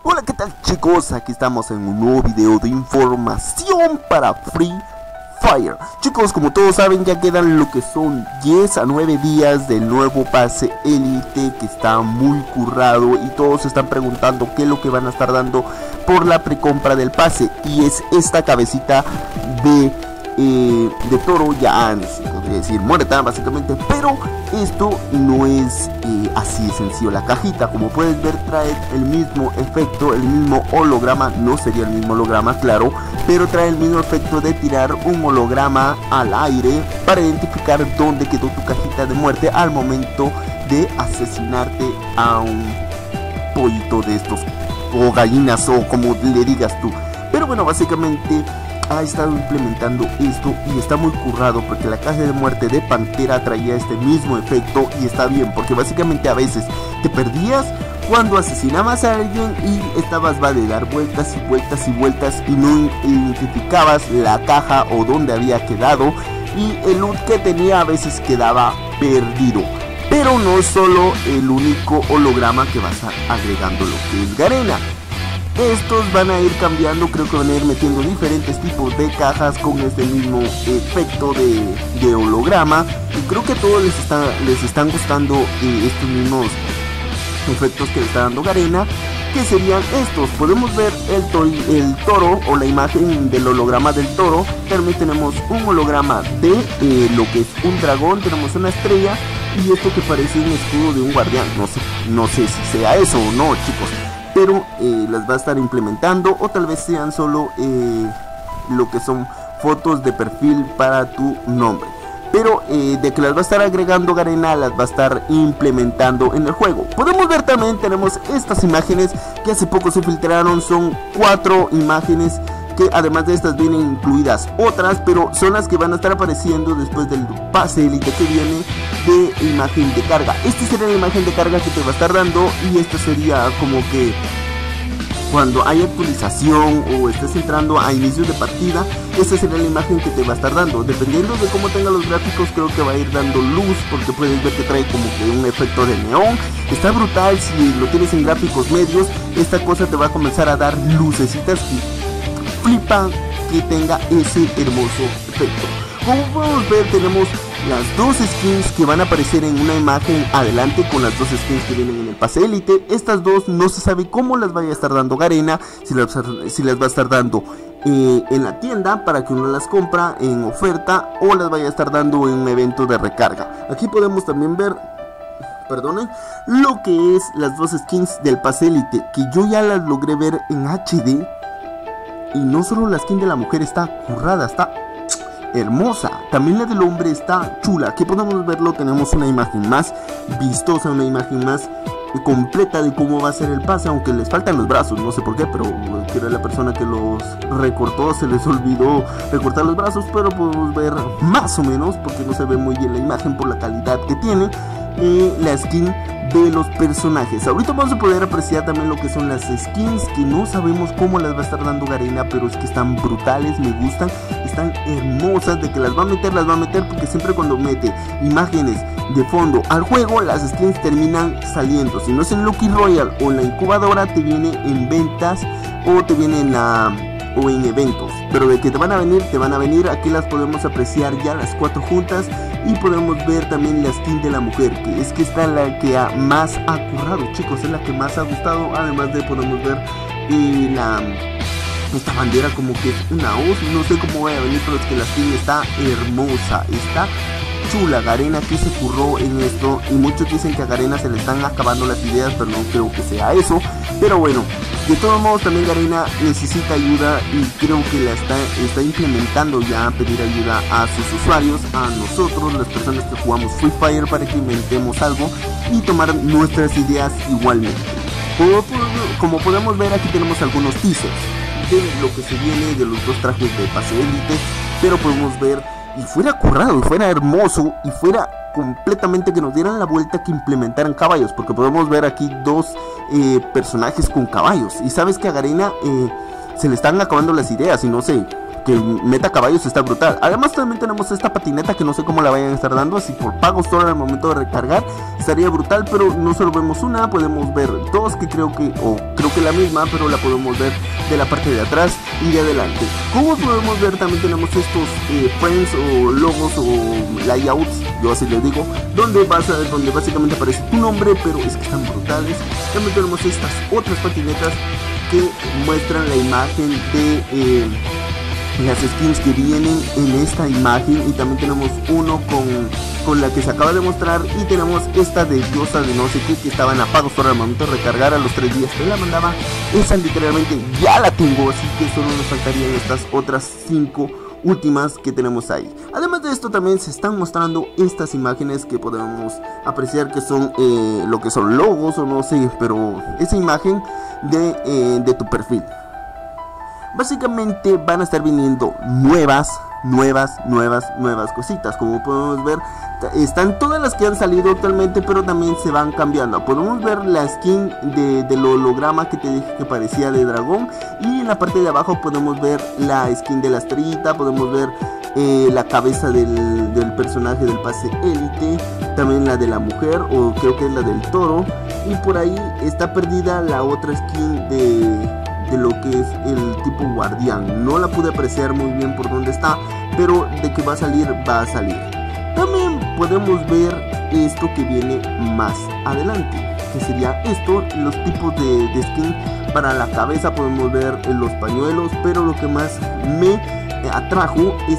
Hola, ¿qué tal chicos? Aquí estamos en un nuevo video de información para Free Fire. Chicos, como todos saben, ya quedan lo que son 10 a 9 días del nuevo pase Elite, que está muy currado y todos se están preguntando qué es lo que van a estar dando por la precompra del pase. Y es esta cabecita de toro, ya se podría decir muerta básicamente, pero esto no es así de sencillo. La cajita, como puedes ver, trae el mismo efecto, el mismo holograma. No sería el mismo holograma, claro, pero trae el mismo efecto de tirar un holograma al aire para identificar dónde quedó tu cajita de muerte al momento de asesinarte a un pollito de estos, o gallinas, o como le digas tú. Pero bueno, básicamente ha estado implementando esto y está muy currado, porque la caja de muerte de Pantera traía este mismo efecto y está bien, porque básicamente a veces te perdías cuando asesinabas a alguien y estabas de dar vueltas y vueltas y vueltas y no identificabas la caja o dónde había quedado, y el loot que tenía a veces quedaba perdido. Pero no es solo el único holograma que va a estar agregando lo que es Garena. Estos van a ir cambiando, creo que van a ir metiendo diferentes tipos de cajas con este mismo efecto de holograma, y creo que a todos les están gustando estos mismos efectos que le está dando Garena, que serían estos. Podemos ver el toro, o la imagen del holograma del toro. También tenemos un holograma de lo que es un dragón, tenemos una estrella y esto que parece un escudo de un guardián. No sé si sea eso o no, chicos, pero las va a estar implementando, o tal vez sean solo lo que son fotos de perfil para tu nombre. Pero de que las va a estar agregando Garena, las va a estar implementando en el juego. Podemos ver también, tenemos estas imágenes que hace poco se filtraron. Son 4 imágenes que además de estas vienen incluidas otras, pero son las que van a estar apareciendo después del pase Elite que viene de imagen de carga. Esta sería la imagen de carga que te va a estar dando, y esta sería como que cuando hay actualización o estés entrando a inicios de partida, esta sería la imagen que te va a estar dando. Dependiendo de cómo tenga los gráficos, creo que va a ir dando luz, porque puedes ver que trae como que un efecto de neón. Está brutal. Si lo tienes en gráficos medios, esta cosa te va a comenzar a dar lucecitas y flipa que tenga ese hermoso efecto. Como podemos ver, tenemos las dos skins que van a aparecer en una imagen adelante, con las dos skins que vienen en el pase Elite. Estas dos no se sabe cómo las vaya a estar dando Garena, si las va a estar dando en la tienda para que uno las compra en oferta, o las vaya a estar dando en un evento de recarga. Aquí podemos también ver, perdonen, lo que es las dos skins del pase Elite, que yo ya las logré ver en HD. Y no solo la skin de la mujer está currada, está hermosa, también la del hombre está chula. Aquí podemos verlo, tenemos una imagen más vistosa, una imagen más completa de cómo va a ser el pase, aunque les faltan los brazos, no sé por qué, pero que era la persona que los recortó, se les olvidó recortar los brazos, pero podemos ver más o menos, porque no se ve muy bien la imagen por la calidad que tiene la skin de los personajes. Ahorita vamos a poder apreciar también lo que son las skins, que no sabemos cómo las va a estar dando Garena, pero es que están brutales, me gustan, están hermosas. De que las va a meter, porque siempre cuando mete imágenes de fondo al juego, las skins terminan saliendo. Si no es en Lucky Royale o en la incubadora, te viene en ventas o te viene en eventos, pero de que te van a venir. Aquí las podemos apreciar ya las 4 juntas, y podemos ver también la skin de la mujer, que es que está la que más ha currado, chicos, es la que más ha gustado. Además de podemos ver esta bandera como que es una hoz, no sé cómo vaya a venir, pero es que la skin está hermosa, está chula. Garena que se curró en esto, y muchos dicen que a Garena se le están acabando las ideas, pero no creo que sea eso. Pero bueno, de todos modos también Garena necesita ayuda, y creo que la está implementando ya, a pedir ayuda a sus usuarios, a nosotros, las personas que jugamos Free Fire, para que inventemos algo y tomar nuestras ideas igualmente. Como podemos ver, aquí tenemos algunos teasers de lo que se viene de los dos trajes de pase Elite, pero podemos ver, y fuera currado, y fuera hermoso, y fuera completamente que nos dieran la vuelta, que implementaran caballos, porque podemos ver aquí dos personajes con caballos. Y sabes que a Garena se le están acabando las ideas, y no sé, que meta caballos está brutal. Además también tenemos esta patineta que no sé cómo la vayan a estar dando, así por pago solo al momento de recargar estaría brutal, pero no solo vemos una, podemos ver dos, que creo que la misma, pero la podemos ver de la parte de atrás y de adelante. Como podemos ver también tenemos estos frames o logos o layouts, yo así les digo, donde básicamente aparece tu nombre, pero es que están brutales. También tenemos estas otras patinetas que muestran la imagen de las skins que vienen en esta imagen, y también tenemos uno con la que se acaba de mostrar, y tenemos esta de diosa de no sé qué que estaban a pago solo al momento de recargar a los 3 días que la mandaba. Esa literalmente ya la tengo, así que solo nos faltarían estas otras 5 últimas que tenemos ahí. Además de esto también se están mostrando estas imágenes que podemos apreciar que son lo que son logos o no sé, pero esa imagen de tu perfil. Básicamente van a estar viniendo nuevas cositas. Como podemos ver, están todas las que han salido actualmente, pero también se van cambiando. Podemos ver la skin del holograma que te dije que parecía de dragón, y en la parte de abajo podemos ver la skin de la estrellita, podemos ver la cabeza del personaje del pase élite, también la de la mujer, o creo que es la del toro, y por ahí está perdida la otra skin de lo que es el tipo guardián. No la pude apreciar muy bien por dónde está, pero de que va a salir, va a salir. También podemos ver esto que viene más adelante, que sería esto, los tipos de skin para la cabeza. Podemos ver los pañuelos, pero lo que más me atrajo es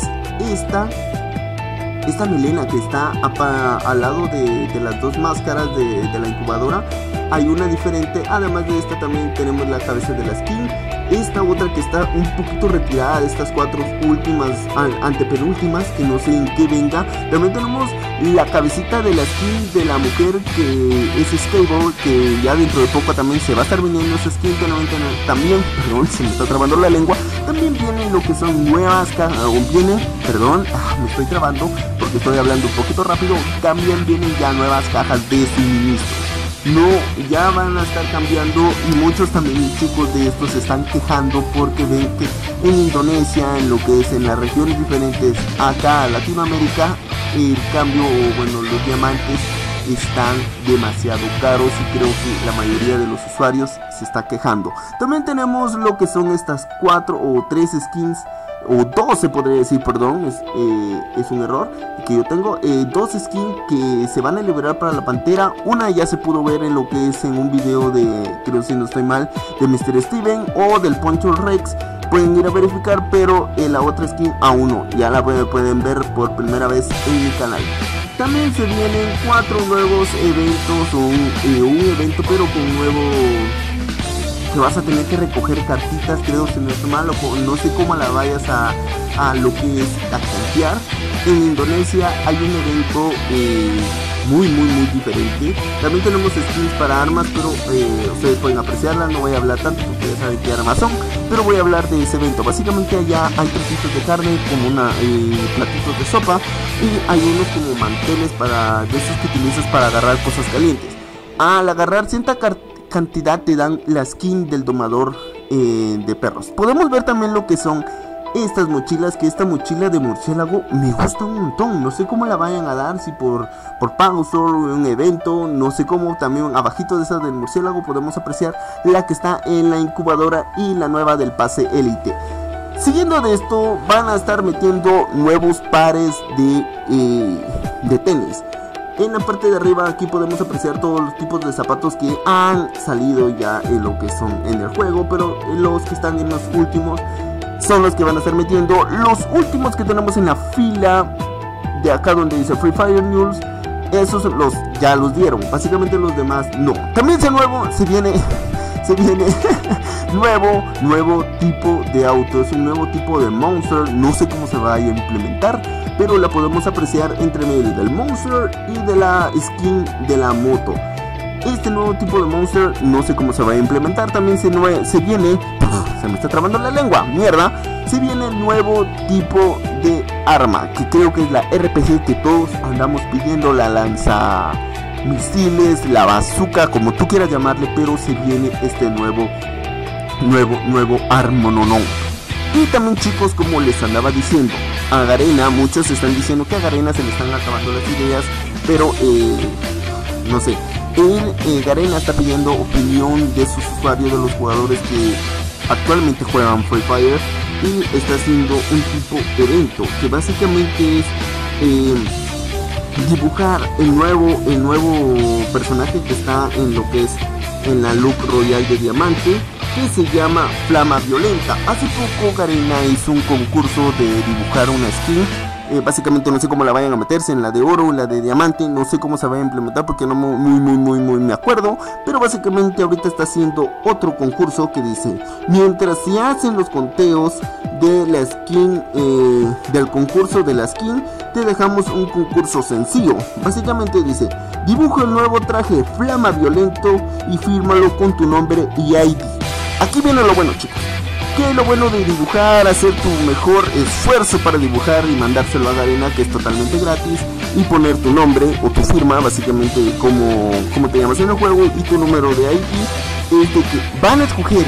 esta melena que está al lado de las dos máscaras de la incubadora. Hay una diferente. Además de esta también tenemos la cabeza de la skin, esta otra que está un poquito retirada de estas 4 últimas, antepenúltimas, que no sé en qué venga. También tenemos la cabecita de la skin de la mujer, que es Skateboard, que ya dentro de poco también se va a estar viniendo esa skin. También, perdón, se me está trabando la lengua. También vienen lo que son nuevas cajas, me estoy trabando porque estoy hablando un poquito rápido. También vienen ya nuevas cajas de suministro. No, ya van a estar cambiando, y muchos también chicos de estos se están quejando porque ven que en Indonesia, en lo que es en las regiones diferentes acá a Latinoamérica, el cambio, los diamantes están demasiado caros, y creo que la mayoría de los usuarios se está quejando. También tenemos lo que son estas 4 o 3 skins, o 2 se podría decir, perdón, es un error que yo tengo, 2 skins que se van a liberar para la pantera. Una ya se pudo ver en lo que es en un video de, creo si no estoy mal, de Mr. Steven o del Poncho Rex. Pueden ir a verificar, pero la otra skin aún no, ya la pueden ver por primera vez en mi canal. También se vienen 4 nuevos eventos, o un evento pero con nuevo, que vas a tener que recoger cartitas, creo, si no es malo, no sé cómo la vayas a lo que es a cambiar. En Indonesia hay un evento muy diferente. También tenemos skins para armas, pero ustedes pueden apreciarla. No voy a hablar tanto porque ya saben qué armas son, pero voy a hablar de ese evento. Básicamente allá hay trocitos de carne, como platitos de sopa, y hay unos como manteles de esos que utilizas para agarrar cosas calientes. Al agarrar cierta cantidad te dan la skin del domador de perros. Podemos ver también lo que son estas mochilas, que esta mochila de murciélago me gusta un montón. No sé cómo la vayan a dar, si por pago solo un evento, no sé cómo. También abajito de esas del murciélago podemos apreciar la que está en la incubadora y la nueva del pase élite. Siguiendo de esto, van a estar metiendo nuevos pares de tenis. En la parte de arriba aquí podemos apreciar todos los tipos de zapatos que han salido ya en lo que son en el juego, pero los que están en los últimos son los que van a estar metiendo. Los últimos que tenemos en la fila de acá donde dice Free Fire News, esos ya los dieron, básicamente los demás no. También se viene nuevo tipo de auto, es un nuevo tipo de monster, no sé cómo se va a implementar, pero la podemos apreciar entre medio del monster y de la skin de la moto. Este nuevo tipo de monster no sé cómo se va a implementar. También se viene, se me está trabando la lengua, mierda, se viene nuevo tipo de arma, que creo que es la RPG que todos andamos pidiendo, la lanza misiles, la bazooka, como tú quieras llamarle, pero se viene este nuevo armononón. Y también, chicos, como les andaba diciendo, a Garena, muchos están diciendo que a Garena se le están acabando las ideas, pero no sé, Garena está pidiendo opinión de sus usuarios, de los jugadores que actualmente juegan Free Fire, y está haciendo un tipo de evento que básicamente es dibujar el nuevo personaje que está en lo que es en la Look Royal de Diamante, que se llama Flama Violenta. Hace poco Garena hizo un concurso de dibujar una skin. Básicamente no sé cómo la vayan a meterse en la de oro, en la de diamante, no sé cómo se va a implementar porque no muy me acuerdo, pero básicamente ahorita está haciendo otro concurso que dice: mientras se hacen los conteos de la skin, del concurso de la skin, te dejamos un concurso sencillo. Básicamente dice: dibuja el nuevo traje Flama Violento y fírmalo con tu nombre y ID. Aquí viene lo bueno, chicos. Que lo bueno de dibujar, hacer tu mejor esfuerzo para dibujar y mandárselo a Garena, que es totalmente gratis, y poner tu nombre o tu firma, básicamente como te llamas en el juego, y tu número de ID, es de que van a escoger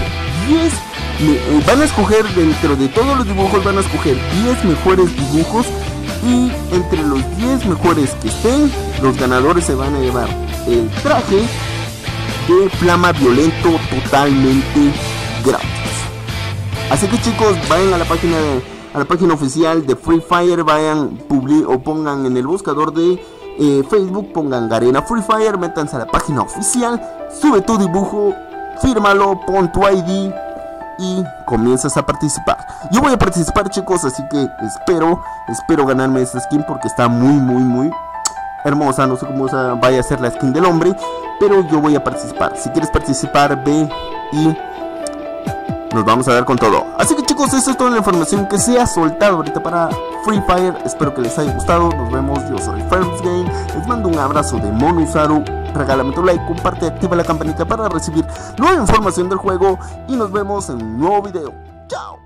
10, dentro de todos los dibujos van a escoger 10 mejores dibujos, y entre los 10 mejores que estén, los ganadores se van a llevar el traje de Flama Violento totalmente gratis. Así que, chicos, vayan a la página oficial de Free Fire, vayan o pongan en el buscador de Facebook, pongan Garena Free Fire, métanse a la página oficial, sube tu dibujo, fírmalo, pon tu ID y comienzas a participar. Yo voy a participar, chicos, así que espero ganarme esta skin porque está muy hermosa. No sé cómo vaya a ser la skin del hombre, pero yo voy a participar. Si quieres participar, ve y nos vamos a dar con todo. Así que, chicos, eso es toda la información que se ha soltado ahorita para Free Fire. Espero que les haya gustado. Nos vemos. Yo soy First Game. Les mando un abrazo de Monuzaru. Regálame tu like, comparte, activa la campanita para recibir nueva información del juego. Y nos vemos en un nuevo video. Chao.